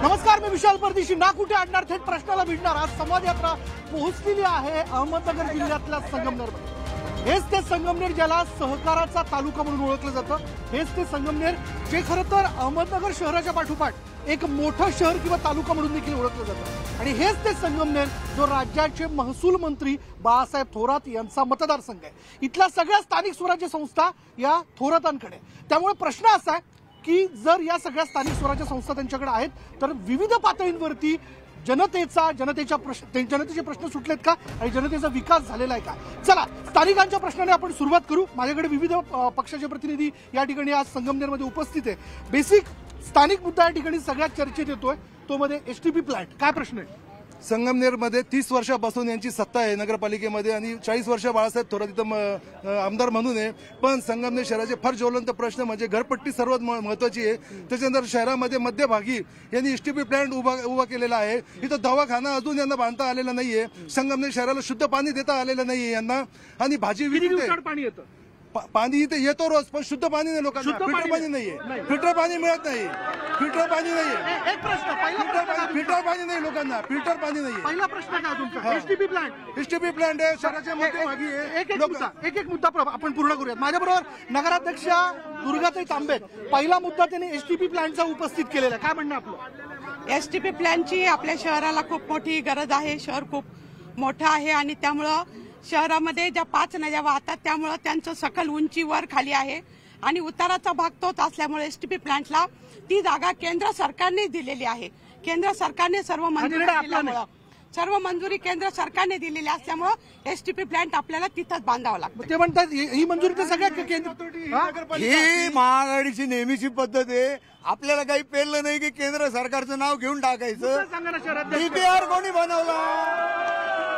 नमस्कार, मी विशाल परदेशी. ना कुठे अडणार थेट प्रश्नाला भिडणार. आज संवाद यात्रा पोहोचलेली आहे अहमदनगर जिल्ह्यातल्या संगमनेरमध्ये. हेच ते संगमनेर ज्याला सहकाराचा तालुका म्हणून ओळखलं जातं. हेच ते संगमनेर जे खरं तर अहमदनगर शहराच्या पाठोपाठ एक मोठं शहर किंवा तालुका म्हणून देखील ओळखलं जातं. आणि हेच ते संगमनेर जो राज्याचे महसूल मंत्री बाळासाहेब थोरात यांचा मतदारसंघ आहे. इथल्या सगळ्या स्थानिक स्वराज्य संस्था या थोरातांकडे. त्यामुळे प्रश्न असा आहे की जर या सगळ्या स्थानिक स्वराज्य संस्था त्यांच्याकडे आहेत तर विविध पातळींवरती जनतेचे प्रश्न सुटलेत का आणि जनतेचा विकास झालेला आहे का? चला, स्थानिकांच्या प्रश्नाने आपण सुरुवात करू. माझ्याकडे विविध पक्षाचे प्रतिनिधी या ठिकाणी आज संगमनेरमध्ये उपस्थित आहे. बेसिक स्थानिक मुद्दा या ठिकाणी सगळ्यात चर्चेत येतोय, तो मध्ये एसटीपी प्लांट. काय प्रश्न आहे? संगमनेरमध्ये 30 वर्षापासून यांची सत्ता आहे नगरपालिकेमध्ये आणि 40 वर्ष बाळासाहेब थोरात इथं आमदार म्हणून आहे. पण संगमनेर शहराचे फार ज्वलंत प्रश्न म्हणजे घरपट्टी सर्वात महत्वाची आहे. त्याच्यानंतर शहरामध्ये मध्यभागी यांनी एसटीपी प्लांट उभा केलेला आहे. इथं दवाखाना अजून यांना बांधता आलेला नाहीये. संगमनेर शहराला शुद्ध पाणी देता आलेलं नाहीये यांना. आणि भाजी पाणी येतं, पाणी इथे येतो रोज, पण शुद्ध पाणी नाही लोकांना. फिल्टर पाणी नाहीये, फिल्टर पाणी मिळत नाही. फिल्टर पाणी नाहीये. एक प्रश्न, पहिला फिल्टर पाणी नाही लोकांना, फिल्टर पाणी नाहीये. पहिला प्रश्न काय तुमचा? एसटीपी प्लांट आहे शहराच्या मध्यभागी आहे. एक मुद्दा आपण पूर्ण करूयात. माझ्याबरोबर नगराध्यक्ष दुर्गाताई तांबे. पहिला मुद्दा त्यांनी एसटीपी प्लांटचा उपस्थित केलेला. काय म्हणणं आपलं? एसटीपी प्लांटची आपल्या शहराला खूप मोठी गरज आहे. शहर खूप मोठं आहे आणि त्यामुळं शहरामध्ये ज्या 5 नद्या वाहतात त्यामुळं त्यांचं सखल उंची वर खाली आहे आणि उताराचा भाग तोच असल्यामुळे एसटीपी प्लांटला ती जागा केंद्र सरकारने दिलेली आहे. केंद्र सरकारने सर्व मंजुरी केंद्र सरकारने दिलेली असल्यामुळे एसटीपी प्लांट आपल्याला तिथंच बांधावं लागतं. ते म्हणतात ही मंजुरी तर सगळ्या ही महाआघाडीची नेहमीची पद्धत आहे. आपल्याला काही पेरलं नाही की केंद्र सरकारचं नाव घेऊन टाकायचं. डीपीआर कोणी बनवला?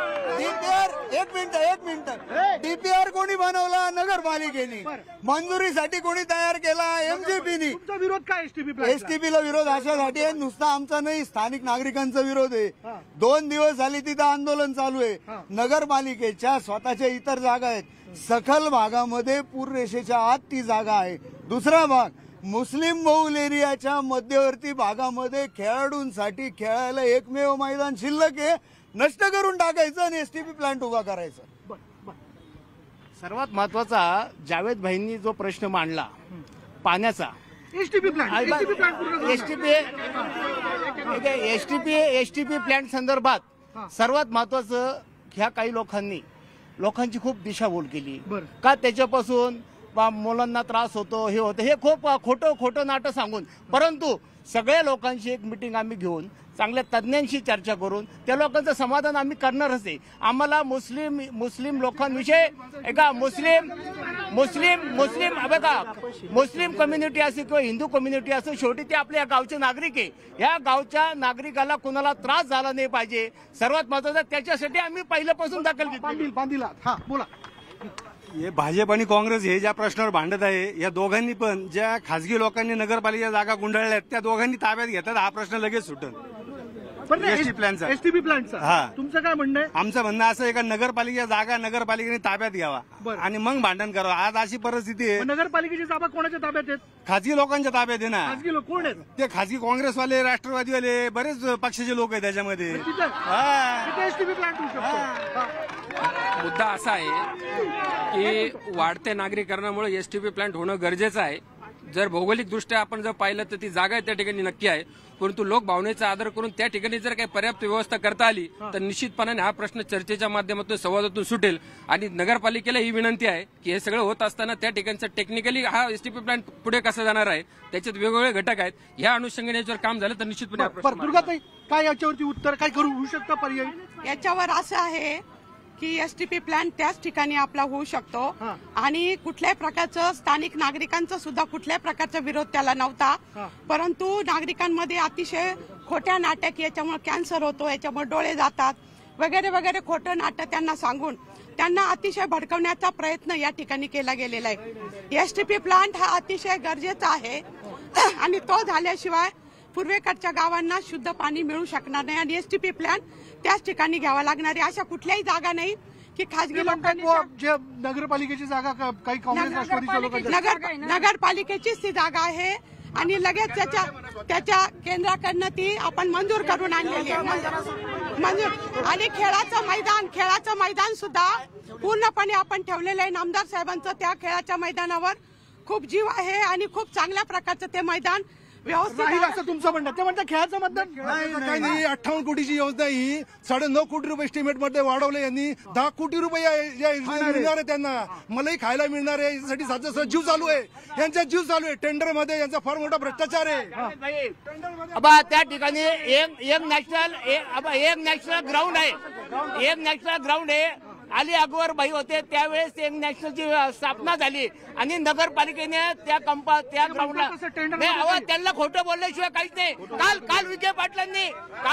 एक मिनिट डीपीआर कोणी बनवला? नगरपालिकेने. मंजुरीसाठी कोणी तयार केला? एमजीपीनी. विरोध काय एसटीपीला विरोध अशासाठी आहे, नुसता आमचा नाही, स्थानिक नागरिकांचा विरोध आहे. 2 दिवस झाली तिथं आंदोलन चालू आहे. नगरपालिकेच्या स्वतःच्या इतर जागा आहेत. सखल भागामध्ये पूररेषेच्या आत ती जागा आहे. दुसरा भाग मुस्लिम बहुल एरियाच्या मध्यवर्ती भागामध्ये खेळाडूंसाठी खेळायला एकमेव मैदान शिल्लक आहे. नष्ट करून टाकायचं आणि एसटीपी प्लांट उभा करायचा. सर्वात महत्वाचा जावेद भाईंनी जो प्रश्न मांडला पाण्याचा, एसटीपी प्लांट संदर्भात सर्वात महत्वाचं ह्या काही लोकांची खूप दिशाभूल केली का त्याच्यापासून मुलांना त्रास होतो, हे होतं, हे खूप खोटं नाटक सांगून. परंतु सगळ्या लोकांची एक मिटिंग आम्ही घेऊन चांगल्या तज्ज्ञांशी चर्चा करून त्या लोकांचं समाधान आम्ही करणारच आहे. आम्हाला मुस्लिम लोकांविषयी एका मुस्लिम कम्युनिटी असो किंवा हिंदू कम्युनिटी असो, शेवटी ते आपल्या गावचे नागरिक आहे. या गावच्या नागरिकाला कुणाला त्रास झाला नाही पाहिजे, सर्वात महत्वाचं त्याच्यासाठी आम्ही पहिल्यापासून दखल घेतली. बोला. हे भाजप आणि काँग्रेस हे ज्या प्रश्नावर भांडत आहे, या दोघांनी पण ज्या खासगी लोकांनी नगरपालिका जागा गुंडाळल्यात त्या दोघांनी ताब्यात घेतात. हा प्रश्न लगेच सुटेल. एसटीपी प्लांटचा तुमचं काय म्हणणं आहे? आमचं म्हणणं असं आहे का नगरपालिका जागा नगरपालिकेने ताब्यात घ्यावा आणि मग भांडण करावं. आज अशी परिस्थिती आहे. नगरपालिकेची जागा कोणाच्या ताब्यात आहेत? खासगी लोकांच्या ताब्यात आहे ना. खासगी लोक कोण आहेत? ते खासगी काँग्रेसवाले, राष्ट्रवादीवाले, बरेच पक्षाचे लोक आहेत त्याच्यामध्ये. एसटीपी प्लांट होऊ शकतो. मुद्दा असा आहे की वाढत्या नागरीकरणामुळे एसटीपी प्लांट होणं गरजेचं आहे. जर भौगोलिक दृष्ट्या आपण जर पाहिलं तर ती जागा त्या ठिकाणी नक्की आहे, परंतु लोक भावनेचा आदर करून त्या ठिकाणी जर काही पर्याप्त व्यवस्था करता आली तर निश्चितपणाने हा प्रश्न चर्चेच्या माध्यमातून, संवादातून सुटेल. आणि नगरपालिकेला ही विनंती आहे की हे सगळं होत असताना त्या ठिकाणचं टेक्निकली हा एसटीपी प्लांट पुढे कसा जाणार आहे, त्याच्यात वेगवेगळे घटक आहेत. या अनुषंगाने जर काम झालं तर निश्चितपणे. दुर्गाताई, काय याच्यावरती उत्तर काय करू होऊ शकतं पर्याय? याच्यावर असं आहे की एसटीपी प्लांट त्याच ठिकाणी आपला होऊ शकतो आणि कुठल्याही प्रकारचं स्थानिक नागरिकांचा सुद्धा कुठल्याही प्रकारचा विरोध त्याला नव्हता. परंतु नागरिकांमध्ये अतिशय खोट्या नाटक, याच्यामुळे कॅन्सर होतो, याच्यामुळे डोळे जातात वगैरे वगैरे खोटं नाटक त्यांना सांगून त्यांना अतिशय भडकवण्याचा प्रयत्न या ठिकाणी केला गेलेला आहे. एसटीपी प्लांट हा अतिशय गरजेचा आहे आणि तो झाल्याशिवाय पूर्वेकडच्या गावांना शुद्ध पाणी मिळू शकणार नाही आणि एसटीपी प्लांट त्याच ठिकाणी घ्यावा लागणार आहे. अशा कुठल्याही जागा नाही की खासगी लोकांनी. नगरपालिकेची जागा काही काँग्रेस राष्ट्रवादीच्या लोकांच्या नगरपालिकेचीच ती जागा आहे आणि लगेच त्याच्या केंद्राकडनं ती आपण मंजूर करून आणलेली आहे. मंजूर आणि खेळाचं मैदान सुद्धा पूर्णपणे आपण ठेवलेलं आहे. नामदार साहेबांचं त्या खेळाच्या मैदानावर खूप जीव आहे आणि खूप चांगल्या प्रकारचं ते मैदान व्यवस्थित राहील आहे. असं तुमचं म्हणणं. ते म्हणतात खेळाचं मतदान काही नाही. 58 कोटीची योजना ही 9.5 कोटी रुपये एस्टिमेट मध्ये वाढवले यांनी. 10 कोटी रुपये या योजनेत मिळणार आहे त्यांना. मलाही खायला मिळणार आहे. यासाठी साधा जीव चालू आहे. यांचा जीव चालू आहे. टेंडर मध्ये यांचा फार मोठा भ्रष्टाचार आहे. त्या ठिकाणी एक नॅशनल ग्राउंड आहे. अली अकबर भाई होते त्यावेळेस एक नॅशनलची स्थापना झाली आणि नगरपालिकेने त्या ग्राउंडला त्यांना खोटं बोलल्याशिवाय काहीच नाही. काल विखे पाटलांनी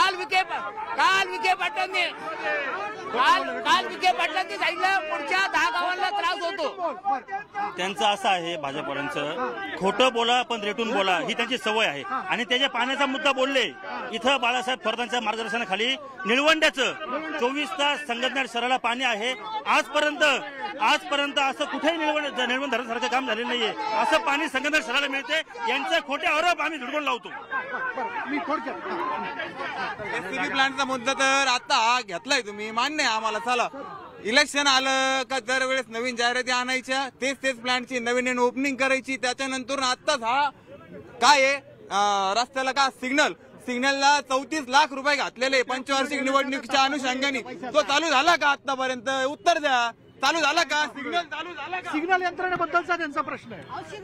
सांगितलं पुढच्या 10 गावांना त्रास होतो. त्यांचं असं आहे भाजपवाल्यांचं, खोटं बोला पण रेटून बोला ही त्यांची सवय आहे. आणि त्याच्या पाण्याचा मुद्दा बोलले. इथं बाळासाहेब थोरातांच्या मार्गदर्शनाखाली निळवंड्याचं 24 तास संगमनेर शहराला पाणी आहे. आजपर्यंत असं कुठेही निळवंड धरणासारखं काम झालेलं नाहीये. असं पाणी संगमनेर शहराला मिळते. यांचे खोटे आरोप आम्ही धुडकून लावतो. एससीबी प्लांटचा मुद्दा तर आता हा घेतलाय तुम्ही, मान्य आहे आम्हाला. चला इलेक्शन आलं का दरवेळेस नवीन जाहिराती आणायच्या, तेच प्लांटची नवीन ओपनिंग करायची. त्याच्यानंतर आत्ताच हा काय आहे रस्त्याला का सिग्नलला 34 लाख रुपये घातलेले पंचवार्षिक निवडणुकीच्या अनुषंगाने. तो चालू झाला का आतापर्यंत? उत्तर द्या. चालू झाला का? सिग्नल यंत्रणेबद्दलचा त्यांचा प्रश्न आहे.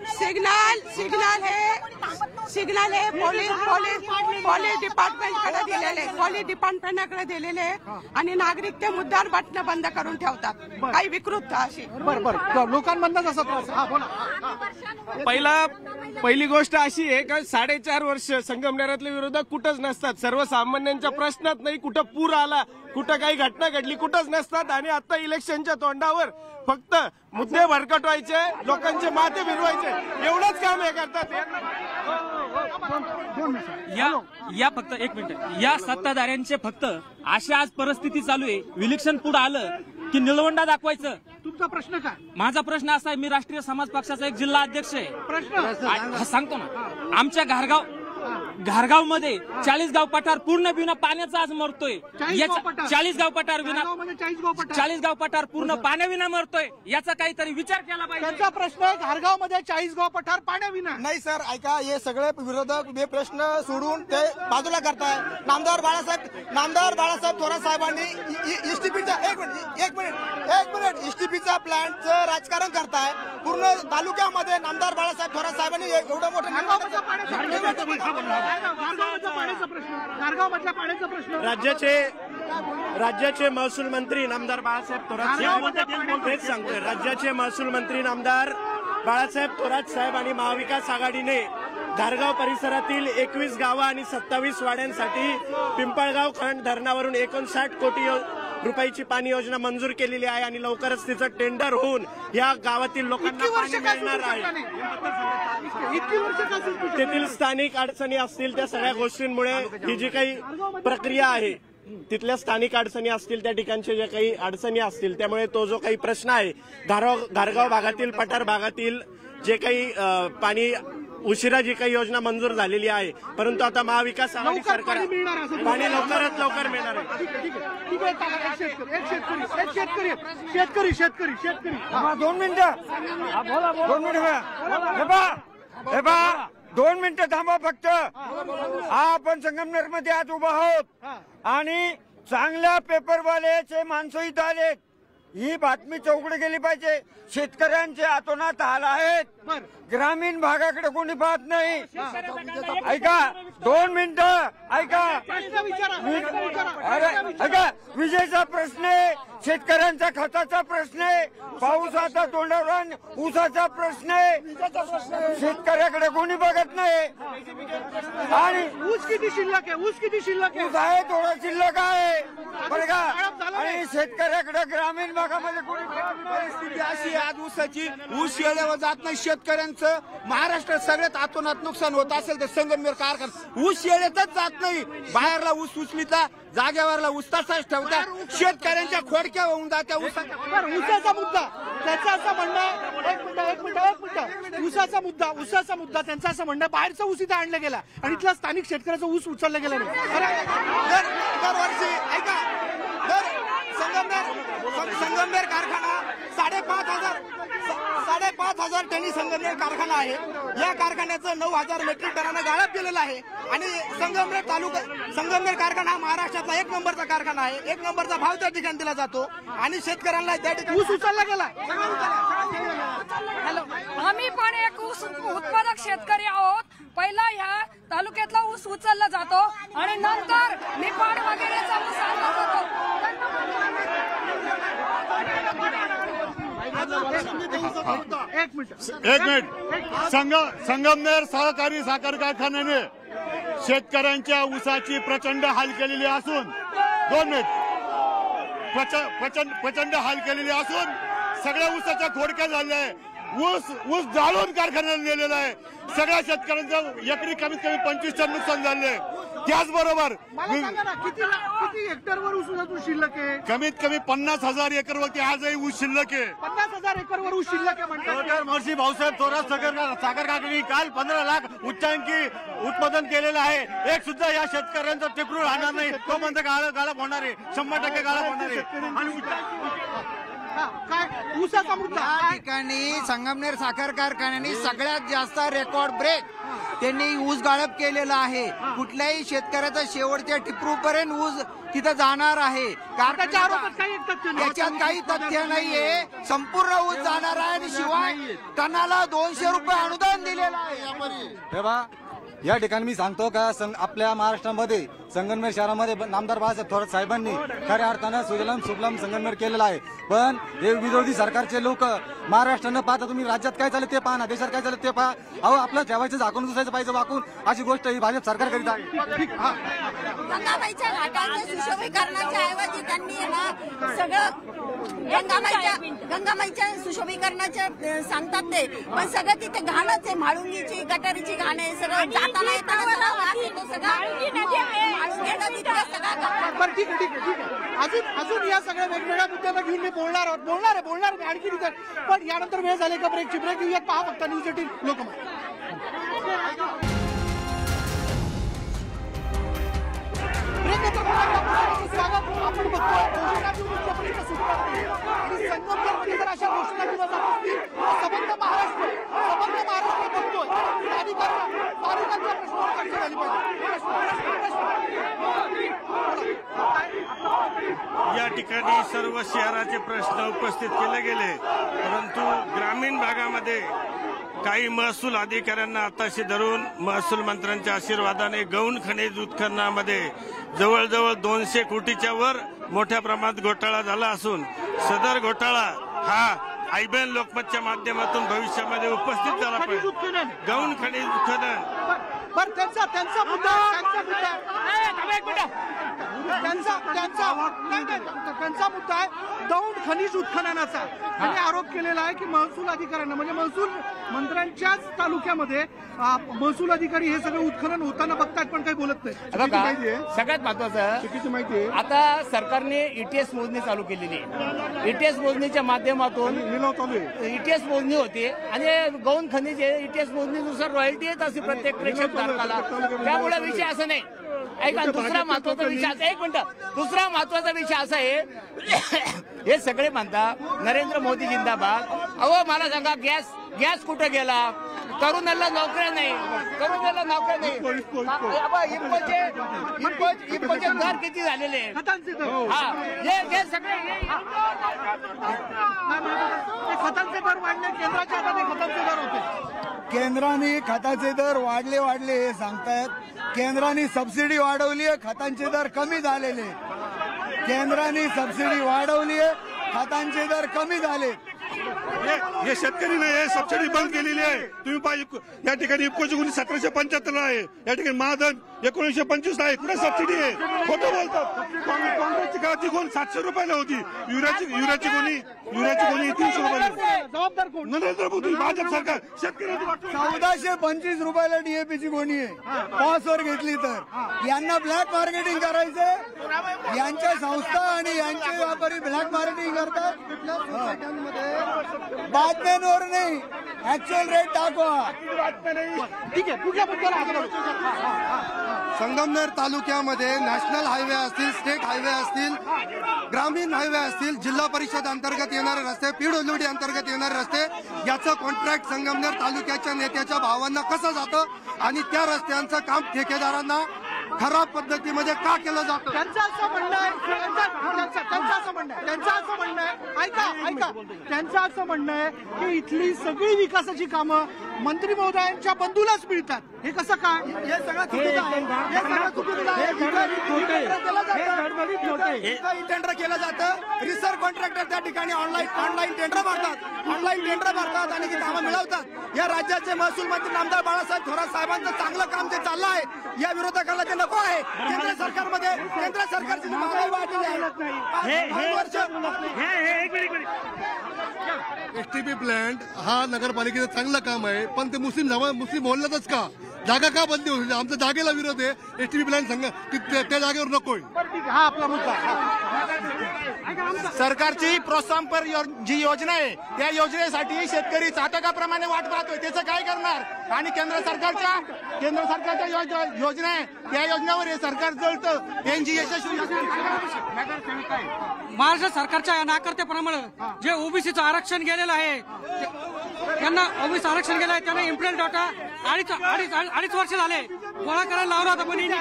सिग्नल हे पोलीस डिपार्टमेंटकडे दिलेले आणि नागरिक ते मुद्दार बटणं बंद करून ठेवतात. काही विकृत अशी. बरं लोकांमधनच असा त्रास. हा बोला. पहिली गोष्ट अशी आहे का 4.5 वर्ष संगमनेरातले विरोधक कुठंच नसतात. सर्वसामान्यांच्या प्रश्नात नाही. कुठं पूर आला, कुठं काही घटना घडली, कुठंच नसतात. आणि आता इलेक्शनच्या तोंडावर फक्त मुद्दे भरकटवायचे, लोकांचे माथे फिरवायचे, एवढंच काम हे करतात. या फक्त एक मिनिट. या सत्ताधाऱ्यांचे फक्त अशी आज परिस्थिती चालू आहे. विलक्षण पुढे आलं की निळवंडा दाखवायचं. तुमचा प्रश्न काय? माझा प्रश्न असा आहे, मी राष्ट्रीय समाज पक्षाचा एक जिल्हा अध्यक्ष आहे. प्रश्न सांगतो ना. आमच्या घारगाव मध्ये 40 गाव पठार पूर्ण बिना पाण्याचा आज मरतोय. 40 गाव पठार पूर्ण पाण्याविना मरतोय. याचा काहीतरी विचार केला पाहिजे. त्यांचा प्रश्न आहे घारगाव मध्ये 40 गाव पठार पाण्याविना. नाही सर, ऐका, हे सगळे विरोधक हे प्रश्न सोडून ते बाजूला करताय. नामदार बाळासाहेब थोरात साहेबांनी इस्टीपीचा एक मिनिट इस्टीपीचा प्लॅनचं राजकारण करताय. पूर्ण तालुक्यामध्ये नामदार बाळासाहेब थोरात साहेबांनी एवढं मोठं राज्याचे महसूल मंत्री नामदार बाळासाहेब थोरात तेच सांगतोय. राज्याचे महसूल मंत्री नामदार बाळासाहेब थोरात साहेब आणि महाविकास आघाडीने घारगाव परिसरातील 21 गावं आणि 27 वाड्यांसाठी पिंपळगाव खंड धरणावरून 59 कोटी रुपयाची पाणी योजना मंजूर केलेली आहे आणि लवकरच तिचं टेंडर होऊन या गावातील लोकांना पाणी मिळणार आहे. तेथील स्थानिक अडचणी असतील त्या सगळ्या गोष्टींमुळे ही जी काही प्रक्रिया आहे, तिथल्या स्थानिक अडचणी असतील, त्या ठिकाणच्या ज्या काही अडचणी असतील, त्यामुळे तो जो काही प्रश्न आहे घारगाव भागातील पठार भागातील जे काही पाणी उशिरा जी काही योजना मंजूर झालेली आहे, परंतु आता महाविकास आघाडी सरकार पाणी लवकरात लवकर मिळणार आहे. शेतकरी 2 मिनिटं थांबा फक्त. आपण संगमनेर मध्ये आज उभा आहोत आणि चांगल्या पेपरवाल्याचे माणसं इथं आलेत. ही बातमी चौकडे गेली पाहिजे. शेतकऱ्यांचे अतोनात हाल आहेत. ग्रामीण भागाकडे कोणी पाहत नाही. ऐका 2 मिनिटं ऐका. ऐका, विजेचा प्रश्न आहे, शेतकऱ्यांचा खताचा प्रश्न आहे, पावसाचा तोंडावर ऊसाचा प्रश्न आहे. शेतकऱ्याकडे कोणी बघत नाही. आणि ऊस किती शिल्लक आहे? ऊस आहे, थोडा शिल्लक आहे बरं का. आणि शेतकऱ्याकडे ग्रामीण भागामध्ये कोणी परिस्थिती अशी आज ऊसाची ऊस येळेवर जात नाही. शेतकऱ्यांचं महाराष्ट्रात सगळ्यात अतोनात नुकसान होत असेल तर संगमनेर कारखाना ऊस येळेतच जात नाही. बाहेरला ऊस उचलीता, जागेवरला ऊस तसाच ठेवता. शेतकऱ्यांच्या खोडक्या होऊन जात्या. ऊसाचा मुद्दा त्याचं असं म्हणणं आहे, एक मिनिट ऊसाचा मुद्दा त्यांचं असं म्हणणं आहे, बाहेरचा ऊस इथे आणला गेला आणि इथला स्थानिक शेतकऱ्याचा ऊस उचलला गेला नाही. दरवर्षी ऐका, संगमनेर कारखाना 5,500 टनी संगमनेर कारखाना आहे. या कारखान्याचं 9,000 मेट्रिक टनानं गाळप केलेलं आहे आणि संगमनेर कारखाना हा महाराष्ट्रातला 1 नंबरचा कारखाना आहे. 1 नंबरचा भाव त्या ठिकाणी दिला जातो आणि शेतकऱ्यांना त्या ठिकाणी ऊस उचलला गेला. हॅलो, आम्ही पण एक ऊस उत्पादक शेतकरी आहोत. पहिला ह्या तालुक्यातला ऊस उचलला जातो आणि नंतर निपाड वगैरेचा ऊस आणला जातो. एक मिनिट संगमनेर सहकारी साखर कारखान्याने शेतकऱ्यांच्या ऊसाची प्रचंड हाल केलेली असून 2 मिनिट प्रचंड हाल केलेली असून सगळ्या ऊसाच्या खोडक्या झाल्या आहे. ऊस जाळून कारखान्याला नेलेला आहे. सगळ्या शेतकऱ्यांचं एकरी कमीत कमी 25 टन नुकसान झाले. त्याचबरोबर किती हेक्टरवर ऊस शिल्लक आहे? कमीत कमी 50,000 एकरवरती आजही ऊस शिल्लक आहे. 50,000 एकरवर ऊस शिल्लक आहे म्हणतात. महर्षी भाऊसाहेब थोरात साखर कारखान्याने काल 15 लाख उच्चांकी उत्पादन केलेलं आहे. एक सुद्धा या शेतकऱ्यांचा टिपरू राहणार नाही. तो म्हणतो गाळप होणार आहे, 100% गाळप होणार आहे. काय ऊसाचा मुद्दा या ठिकाणी संगमनेर साखर कारखान्याने सगळ्यात जास्त रेकॉर्ड ब्रेक त्यांनी ऊस गाळप केलेला आहे. कुठल्याही शेतकऱ्याचा शेवटच्या टिपरूपर्यंत ऊस तिथं जाणार आहे. त्याच्यात काही तथ्य नाहीये. संपूर्ण ऊस जाणार आहे आणि शिवाय टनाला 200 रुपये अनुदान दिलेलं आहे. या ठिकाणी मी सांगतो का आपल्या महाराष्ट्रामध्ये संगमनेर शहरामध्ये नामदार बाळासाहेब थोरात साहेबांनी खऱ्या अर्थानं सुजलाम सुफलाम संगमनेर केलेला आहे. पण हे विरोधी सरकारचे लोक महाराष्ट्रानं पाहता, तुम्ही राज्यात काय चाललं ते पहा ना, देशात काय चाललं ते पहा. अहो, आपलं ठेवायचं झाकून दुसायचं पाहिजे वाकून, अशी गोष्ट ही भाजप सरकार करीत आहे. गंगाबाईच्या घाटांच्या सुशोभीकरणाच्या ऐवजी त्यांनी सगळं गंगाबाईच्या सुशोभीकरणाच्या सांगतात ते, पण सगळं तिथे घाणच आहे. म्हाळुंगीची गटारीची घाण आहे. सगळं जाताना येताना बरं, ठीक आहे. अजून या सगळ्या वेगवेगळ्या मुद्द्यांना घेऊन मी बोलणार आहे मी आणखी तिथे. पण यानंतर वेळ झाली का ब्रेक घेऊयात. पहा फक्त न्यूज 18 लोकमत. स्वागत. आपण बघतोय संगमनेर अशा घोषणा दिल्या जात असतील सबंध महाराष्ट्र बघतोय. नागरिकांच्या प्रश्नावर चर्चा झाली पाहिजे. या ठिकाणी सर्व शहराचे प्रश्न उपस्थित केले गेले, परंतु ग्रामीण भागामध्ये काही महसूल अधिकाऱ्यांना आताशी धरून महसूल मंत्र्यांच्या आशीर्वादाने गौण खनिज उत्खननामध्ये जवळजवळ 200 कोटीच्या वर मोठ्या प्रमाणात घोटाळा झाला असून सदर घोटाळा हा आयबीएन लोकमतच्या माध्यमातून भविष्यामध्ये उपस्थित झाला पाहिजे. गौण खनिज उत्खनन पण त्यांचा मुद्दा आहे दौंड खनिज उत्खननाचा. त्यांनी आरोप केलेला आहे की महसूल अधिकाऱ्यांना, म्हणजे महसूल मंत्र्यांच्याच तालुक्यामध्ये महसूल अधिकारी हे सगळं उत्खनन होताना बघतात पण काही बोलत नाही. सगळ्यात महत्वाचं चुकीची माहिती आहे. आता सरकारने ईटीएस मोजणी चालू केलेली आहे. ईटीएस मोजणीच्या माध्यमातून ईटीएस मोजणी होते आणि गौण खनिज ईटीएस मोजणीनुसार रॉयल्टी येत असते प्रत्येक प्रेक्षकधारकाला. त्यामुळे विषय असं नाही. ऐका, दुसरा महत्वाचा विषय, एक मिनिट, दुसरा महत्वाचा विषय असा आहे, हे सगळे म्हणतात नरेंद्र मोदी जिंदाबाद. अहो, मला सांगा, गॅस कुठे गेला? तरुणाला नोकऱ्या नाही, इप्पोचे दर किती झालेले? हा, हे सगळे खतांचे दर वाढले. केंद्राच्या हातात खतांचे दर होते. केंद्राने खताचे दर वाढले हे सांगतायत. केंद्राने सबसिडी वाढवली आहे, खतांचे दर कमी झालेले. केंद्राने सबसिडी वाढवली आहे, खतांचे दर कमी झाले. हे शेतकरीने हे सबसिडी बंद केलेली आहे. तुम्ही पाहिजे या ठिकाणी इफकोची गुणी 1775 आहे, या ठिकाणी महाधन 1925 आहे. कुठे सबसिडी आहे? खोटं बोलतात. काँग्रेसची काळाची गुण 700 रुपयाला होती. युरियाची गुणी 300 रुपयाला. जबाबदार कोण? नरेंद्र मोदी, भाजप सरकार. शेतकरी 1425 रुपयाला डीएपीची गोणी आहे पॉसवर घेतली तर. यांना ब्लॅक मार्केटिंग करायचंय. यांच्या संस्था आणि यांचे व्यापारी ब्लॅक मार्केटिंग करतात. बातम्यांवर नाही, ऍक्च्युअल रेट दाखवा. ठीक आहे, कुठल्या मुद्द्याला हात संगमनेर तालुक्यामध्ये नॅशनल हायवे असतील, स्टेट हायवे असतील, ग्रामीण हायवे असतील, जिल्हा परिषद अंतर्गत येणारे रस्ते, पीडब्ल्यूडी अंतर्गत येणारे रस्ते, याचं कॉन्ट्रॅक्ट संगमनेर तालुक्याच्या नेत्याच्या भावांना कसं जातं आणि त्या रस्त्यांचं काम ठेकेदारांना खराब पद्धतीमध्ये का केलं जातं? त्यांचं असं म्हणणं आहे, त्यांचं असं म्हणणं आहे, ऐका, त्यांचं असं म्हणणं आहे की इथली सगळी विकासाची कामं मंत्री महोदयांच्या बंधूलाच मिळतात. हे कसं काय? हे सगळं चुकीचं आहे. टेंडर केलं जातं, रिसर्च कॉन्ट्रॅक्टर त्या ठिकाणी ऑनलाईन टेंडर भरतात आणि ती कामं मिळवतात. या राज्याचे महसूल मंत्री नामदार बाळासाहेब थोरात साहेबांचं चांगलं काम जे चाललं आहे, या विरोधकाला ते नको आहे. केंद्र सरकारमध्ये केंद्र सरकारची महागाई वाढलेली आहे. एसटीपी प्लांट हा नगरपालिकेचं चांगलं काम आहे, पण ते मुस्लिम बोललातच का? जागा का बंद होईल? आमच्या जागेला विरोध आहे. एसटीपी प्लांट त्या जागेवर नकोय. हा आपला मुद्दा. सरकारची प्रोत्साहनपर जी योजना आहे, त्या योजनेसाठी शेतकरी चातकाप्रमाणे वाट पाहतोय. त्याचं काय करणार? आणि केंद्र सरकारच्या योजना आहे, त्या योजनेवर हे सरकार जळतं. यांची यशस्वी महाराष्ट्र सरकारच्या या नाकर्तेपणामुळे जे ओबीसीचं आरक्षण गेलेलं आहे, त्यांना ओबीसी आरक्षण गेलं आहे, त्यांना इम्प्लिमेंट डाटा अडीच वर्ष झाले गोळा करायला लावला होता. पण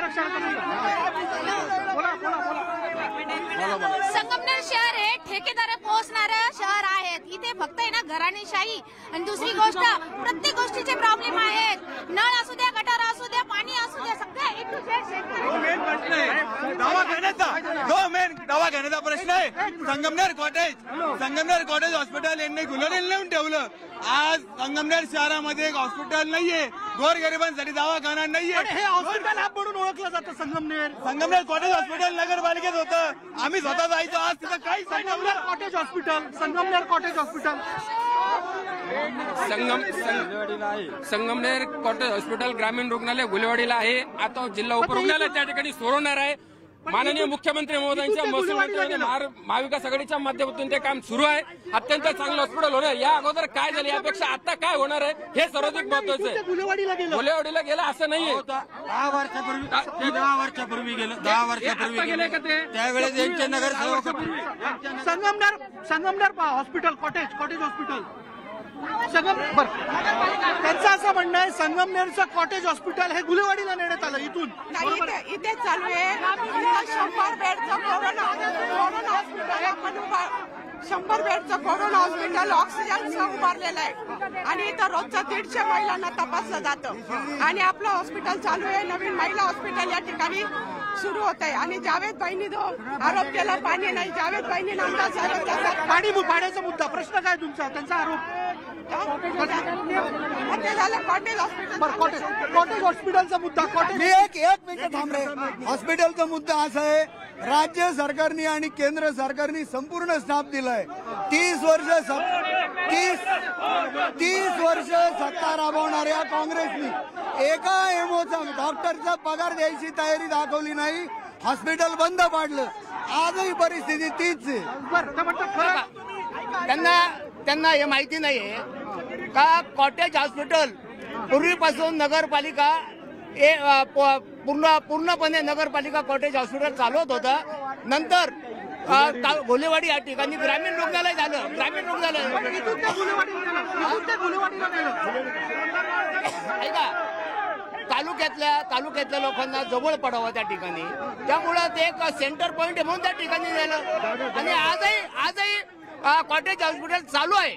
संगमनेर शहर हे ठेकेदार पोहोचणारं शहर आहेत. इथे फक्त आहे ना घराणेशाही. आणि दुसरी गोष्ट, प्रत्येक गोष्टीचे प्रॉब्लेम आहेत. नळ असू द्या, गटार असू द्या, पाणी असू द्या, सगळ्या दवाखान्याचा प्रश्न आहे. संगमनेर कॉटेज हॉस्पिटल यांनी गुन्हा नेऊन ठेवलं. आज संगमनेर शहरामध्ये एक हॉस्पिटल नाहीये, गोरगरिबांसाठी दवाखाना नाहीये. हे हॉस्पिटल हा म्हणून ओळखलं जातं संगमनेर कॉटेज हॉस्पिटल नगरपालिकेत होतं. आम्ही स्वतः जायचो. आज तिथं काही Sangamner cottage hospital Sangamner cottage hospital ग्रामीण रुग्णालय गुलेवाडीला आहे. आता जिल्हा उपरुग्णालय त्या ठिकाणी सोडवणार आहे. माननीय मुख्यमंत्री महोदयांच्या महसूल मंत्री महाविकास आघाडीच्या माध्यमातून ते काम सुरू आहे. अत्यंत चांगलं हॉस्पिटल होणार. या अगोदर काय झालं, यापेक्षा आता काय होणार आहे हे सर्वाधिक महत्वाचं आहे. गुलेवाडीला गेलं असं नाहीये. 10 वर्षापूर्वी गेलं. 10 वर्षापूर्वी गेले का ते? त्यावेळेस यांचे नगरसेवक संगमनेर हॉस्पिटल, कॉटेज हॉस्पिटल त्यांचं असं म्हणणं आहे संगमनेरचं कॉटेज हॉस्पिटल हे गुलेवाडीला नेण्यात आलं. इथून इथे चालू आहे 100 बेडचं कोरोना हॉस्पिटल. 100 बेडचं कोरोना हॉस्पिटल ऑक्सिजनचं उभारलेलं आहे आणि इथं रोजचं 150 महिलांना तपासलं जातं. आणि आपलं हॉस्पिटल चालू आहे. नवीन महिला हॉस्पिटल या ठिकाणी सुरू होत आहे. आणि जावेदबाईंनी जो आरोप केला पाणी नाही, जावेदबाईंनी नामदार साहेब पाण्याचा मुद्दा प्रश्न काय तुमचा? त्यांचा आरोप कॉटेज हॉस्पिटलचा मुद्दा. मी एक मिनिट थांबरे. हॉस्पिटलचा मुद्दा असा आहे, राज्य सरकारने आणि केंद्र सरकारने संपूर्ण स्टाफ दिलाय. 30 वर्ष सत्ता राबवणाऱ्या काँग्रेसनी एका एमओचा डॉक्टरचा पगार द्यायची तयारी दाखवली नाही. हॉस्पिटल बंद पाडलं. आजही परिस्थिती तीच आहे. त्यांना हे माहिती नाहीये का कॉटेज हॉस्पिटल पूर्वीपासून नगरपालिका पूर्णपणे नगरपालिका कॉटेज हॉस्पिटल चालवत होतं. नंतर गोलेवाडी या ठिकाणी ग्रामीण रुग्णालय झालं. ऐका, तालुक्यातल्या लोकांना जवळ पडावं त्या ठिकाणी, त्यामुळं ते एक सेंटर पॉइंट म्हणून त्या ठिकाणी झालं. आणि आजही कॉटेज हॉस्पिटल चालू आहे.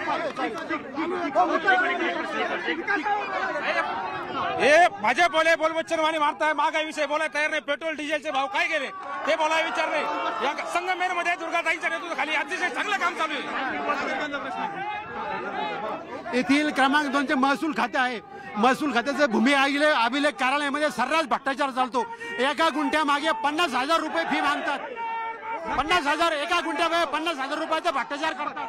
हे भाजप बोले बोलबच्चनवाणी मारताय. महागाईविषयी बोलायला तयार नाही. पेट्रोल डिझेलचे भाव काय गेले ते बोलायला विचार नाही. या संगमनेरमध्ये दुर्गाताईंच्या नेतृत्वाखाली अतिशय चांगलं काम चालू आहे. येथील क्रमांक 2 चे महसूल खाते आहे. महसूल खात्याचे भूमी अभिलेख कार्यालयामध्ये सर्रास भ्रष्टाचार चालतो. एका गुंठ्यामागे 50,000 रुपये फी मागतात. 50,000 एका गुंठ्यावर 50,000 रुपयाचा भ्रष्टाचार करतात.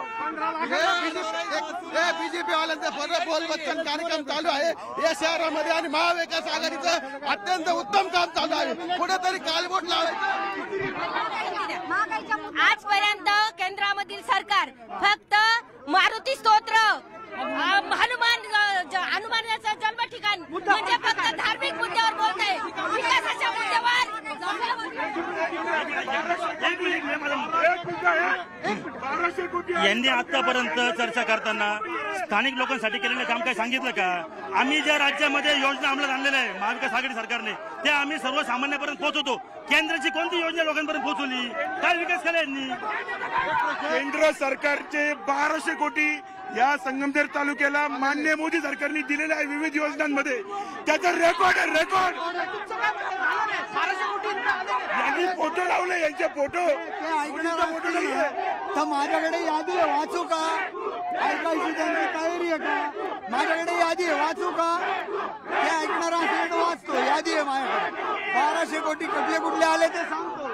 बीजेपी वाल्यांचा बोल बच्चन कार्यक्रम चालू आहे या शहरामध्ये आणि महाविकास आघाडीचं अत्यंत उत्तम काम चालू आहे. कुठेतरी कालबोट लावायचं. आजपर्यंत केंद्रामधील सरकार फक्त मारुती स्तोत्र हनुमानाचं जन्म ठिकाण म्हणजे फक्त धार्मिक मुद्द्यावर बोलत आहे. विकासाच्या मुद्द्यावर यांनी आतापर्यंत चर्चा करताना स्थानिक लोकांसाठी केलेलं काम काय सांगितलं का? आम्ही ज्या राज्यामध्ये योजना अंमलात आणलेल्या आहे महाविकास आघाडी सरकारने त्या आम्ही सर्वसामान्यापर्यंत पोहोचवतो. केंद्राची कोणती योजना लोकांपर्यंत पोहोचवली? काय विकास केला यांनी? केंद्र सरकारचे 1200 कोटी या संगमनेर तालुक्याला मान्य मोदी सरकारने दिलेल्या आहे विविध योजनांमध्ये. त्याचा रेकॉर्ड आहे, रेकॉर्ड. यांनी फोटो लावले, यांचे फोटो तर माझ्याकडे यादी आहे, वाचू का? ऐकायची त्यांची तयारी आहे का? माझ्याकडे यादी आहे, वाचू का? ते ऐकणार असेल वाचतो. यादी आहे माझ्याकडे. 1200 कोटी कुठले कुठले आले ते सांगतो.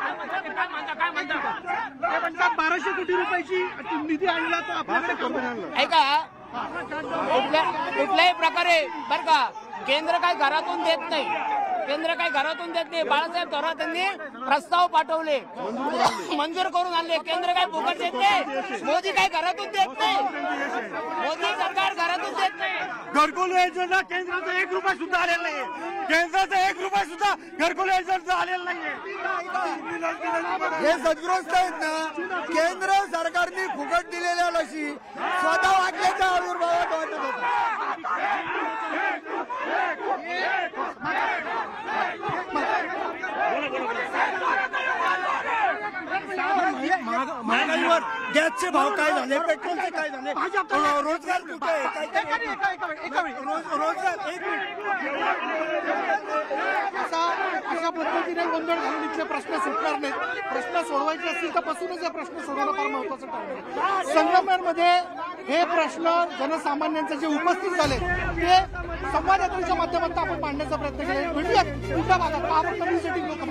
1200 कोटी रुपयाची निधी आणला तर आपल्याकडे कमी आणला. ऐका, कुठल्याही प्रकारे बरं का केंद्र काय घरातून देत नाही. केंद्र काय घरातून देत नाही. बाळासाहेब थोरात यांनी प्रस्ताव पाठवले, मंजूर करून आणले. केंद्र काय फुकट देत नाही. मोदी काय घरातून देत नाही. मोदी सरकार घरातून देत नाही. घरकुल योजना केंद्राचा 1 रुपया सुद्धा आलेला नाहीये. केंद्राचा 1 रुपया सुद्धा घरकुल योजनेचा आलेला नाहीये. हे सदग्रस्त आहेत ना. केंद्र सरकारने फुकट दिलेल्या लशी स्वतः वाटल्याच्या आविर्भावात वाटत होता. महागाईवर गॅसचे भाव काय झाले, पेट्रोलचे काय झाले, रोजगार कुठे आहे? रोजगार अशा पद्धतीने गोंधळ घालून इथले प्रश्न सुटणार नाहीत. प्रश्न सोडवायचे असतील तर पासूनच हे प्रश्न सोडवणं फार महत्वाचं ठरलं. संगमनेरमध्ये हे प्रश्न जनसामान्यांचे जे उपस्थित झाले ते संवाद यात्रेच्या माध्यमातून आपण मांडण्याचा प्रयत्न केला. भेटूयात पुढच्या भागात.